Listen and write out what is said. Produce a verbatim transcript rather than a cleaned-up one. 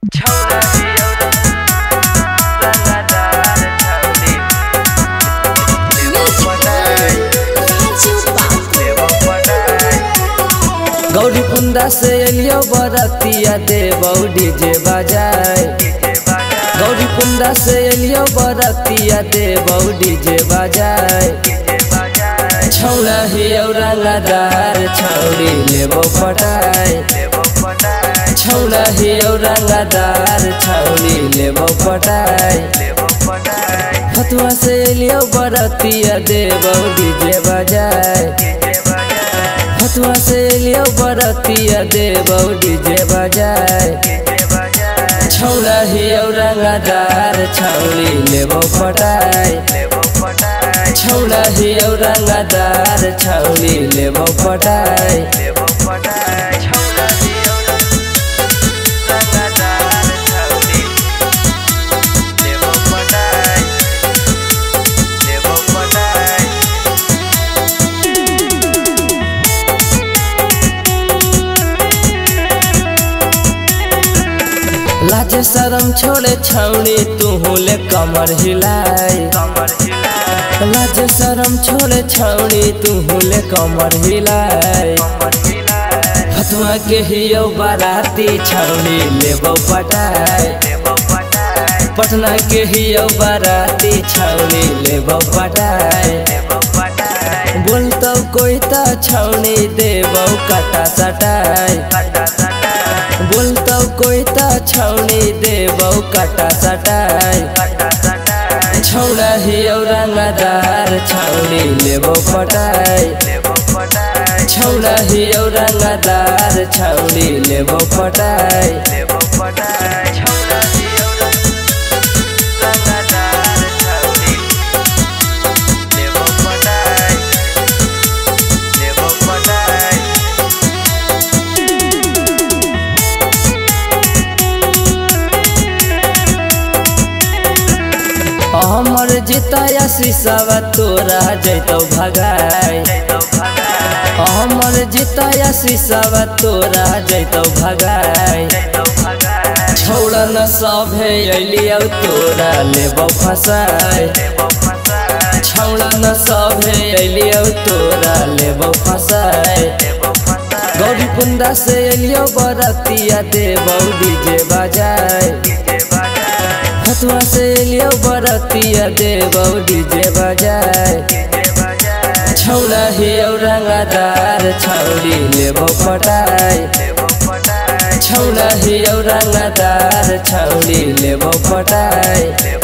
गौरी कुंदा से एलियो बरतिया देबौ डीजे बजाए। गौरी कुंदा से एलियो बरतिया देबौ डीजे बजाए। छौड़ा हियौ रंगदार छौड़ी लेबौ पटाए। छौड़ा हियौ रंगदार छौड़ी लेबौ पटाए। फतुआ से एलियो बरतिया देबौ डीजे बजाए। फतुआ से एलियो बरतिया देबौ डीजे बजाए। छौड़ा हियौ रंगदार छौड़ी लेबौ पटाए। छौड़ा हियौ रंगदार छौड़ी लेबौ पटाए। लाज शरम छोड़े छौड़ी तू ले कमर हिलाए। लाज शरम छोड़े छौड़ी तू ले कमर हिलाए। फतुआ के हियौ बाराती छौड़ी लेबौ पटाए। पटना के हियौ बाराती छौड़ी लेबौ पटाए। बोलतौ कोई त छौड़ी देबौ काटा सटाए। बोलतौ कोई त छौड़ी देबौ काटा सटाए। छौड़ा हियौ रंगदार छौड़ी लेबौ पटाए। छौड़ा हियौ रंगदार छौड़ी लेबौ पटाए। हमर जिताया शीशावा तोरा जैतौ भगाए। हमर जिताया शीशावा तोरा जैतौ भगाए। छौड़ा न सभे अलियौ तोरा लेबौ फसाए। छौड़ा न सभे अलियौ तोरा लेबौ फसाए। गौरी कुंदा से एलियो बरतिया देबौ डीजे बजाए। फतुआ से एलियो बरतिया देबौ डीजे बजाए। छौड़ा हियौ रंगदार छौड़ी लेबौ पटाए। छौड़ा हियौ रंगदार छौड़ी लेबौ पटाए।